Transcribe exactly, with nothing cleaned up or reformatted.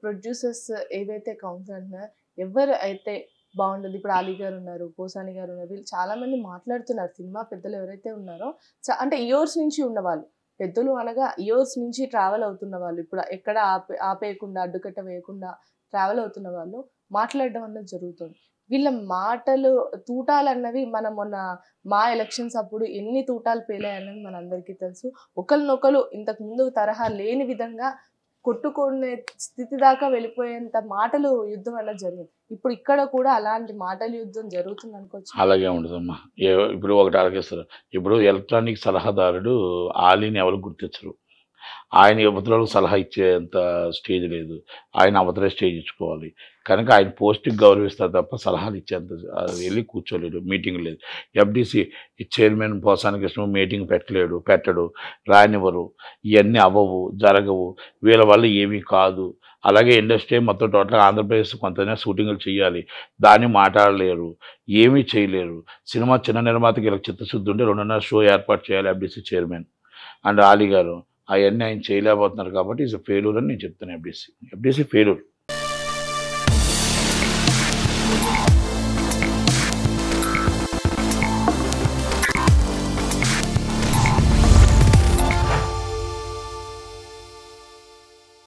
Producers ఏవైతే council అంటున్నారో ఎవరు అయితే బాగుంటుంది, ఇప్పుడు అలీ గారు ఉన్నారు, పోసాని గారు ఉన్నారు, వీళ్ళు చాలా మంది మాట్లాడుతున్నారు. సినిమా పెద్దలు ఎవరైతే ఉన్నారో అంటే ఇయర్స్ నుంచి ఉన్నవాళ్ళు, పెద్దలు అనగా ఇయర్స్ నుంచి ట్రావెల్ అవుతున్న వాళ్ళు, ఇప్పుడు ఎక్కడ ఆపే ఆపేయకుండా అడ్డుకట్ట వేయకుండా ట్రావెల్ అవుతున్న వాళ్ళు మాట్లాడడం అన్నది జరుగుతుంది. వీళ్ళ మాటలు తూటాలు అన్నవి మనం మొన్న మా ఎలక్షన్స్ అప్పుడు ఎన్ని తూటాలు పేలాయన్నది మనందరికీ తెలుసు. ఒకరినొకరు ఇంతకు ముందు తరహా లేని విధంగా కొట్టుకునే స్థితి దాకా వెళ్ళిపోయేంత మాటలు యుద్ధం అన్నది జరిగింది. ఇప్పుడు ఇక్కడ కూడా అలాంటి మాటల యుద్ధం జరుగుతుంది అనుకోవచ్చు. అలాగే ఉండదమ్మా. ఇప్పుడు ఒకటి ఆలోచిస్తారు, ఇప్పుడు ఎలక్ట్రానిక్ సలహాదారుడు ఆలీని ఎవరు గుర్తించరు. ఆయన అవతలకు సలహా ఇచ్చేంత స్టేజ్ లేదు, ఆయన అవతలే స్టేజ్ ఇచ్చుకోవాలి. కనుక ఆయన పోస్ట్కి గౌరవిస్తారు తప్ప సలహాలు ఇచ్చేంత వెళ్ళి కూర్చోలేడు, మీటింగ్ లేదు. FDC chairman Posani Krishna meeting పెట్టలేడు, పెట్టడు, రానివ్వరు, ఇవన్నీ అవ్వవు, జరగవు, వీళ్ళ వల్ల ఏమీ కాదు. అలాగే ఇండస్ట్రీ మొత్తం టోటల్గా ఆంధ్రప్రదేశ్ కొంతనే షూటింగ్లు చేయాలి, దాన్ని మాట్లాడలేరు, ఏమీ చేయలేరు. సినిమా చిన్న నిర్మాతకి ఇలా చిత్తశుద్ధి ఉంటే రెండున్నర షో ఏర్పాటు చేయాలి ఎఫ్డీసీ చైర్మన్ అండ్ ఆలీ గారు. అవన్నీ ఆయన చేయలేకపోతున్నారు కాబట్టి ఈజ్ ఫెయిల్యూర్ అని నేను చెప్తాను. FDC FDC failure.